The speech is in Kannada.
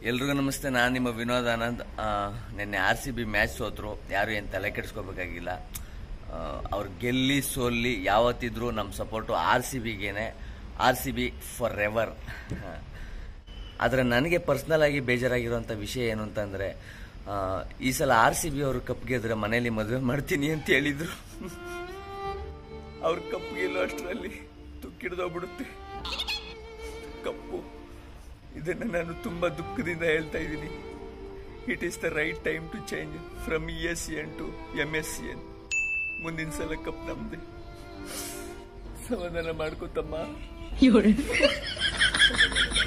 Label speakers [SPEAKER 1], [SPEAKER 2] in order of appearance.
[SPEAKER 1] ಎಲ್ರಿಗೂ ನಮಸ್ತೆ. ನಾನು ನಿಮ್ಮ ವಿನೋದ್ ಆನಂದ್. ನಿನ್ನೆ RCB ಮ್ಯಾಚ್ ಸೋತರು. ಯಾರು ಏನು ತಲೆ ಕೆಡಿಸ್ಕೋಬೇಕಾಗಿಲ್ಲ. ಅವ್ರು ಗೆಲ್ಲಿ ಸೋಲ್ಲಿ ಯಾವತ್ತಿದ್ರು ನಮ್ಮ ಸಪೋರ್ಟು RCBಗೇನೆ. RCB for ever. ಆದರೆ ನನಗೆ ಪರ್ಸ್ನಲ್ ಆಗಿ ಬೇಜಾರಾಗಿರೋಂಥ ವಿಷಯ ಏನು ಅಂತಂದರೆ, ಈ ಸಲ RCB ಅವರು ಕಪ್ ಗೆದ್ರೆ ಮನೇಲಿ ಮದುವೆ ಮಾಡ್ತೀನಿ ಅಂತ ಹೇಳಿದರು. ಅವ್ರ ಕಪ್ ಗೆಲ್ಲೋ ಅಷ್ಟರಲ್ಲಿ ತುಕ್ಕಿಡ್ದೋಗ್ಬಿಡುತ್ತೆ ಕಪ್ಪು. ಇದನ್ನು ನಾನು ತುಂಬ ದುಃಖದಿಂದ ಹೇಳ್ತಾ ಇದ್ದೀನಿ. It is the right time to change from ESCN to MSCN. ಮುಂದಿನ ಸಲ ಕಪ್ ನಮ್ದೆ. ಸಮಾಧಾನ ಮಾಡ್ಕೋತಮ್ಮ.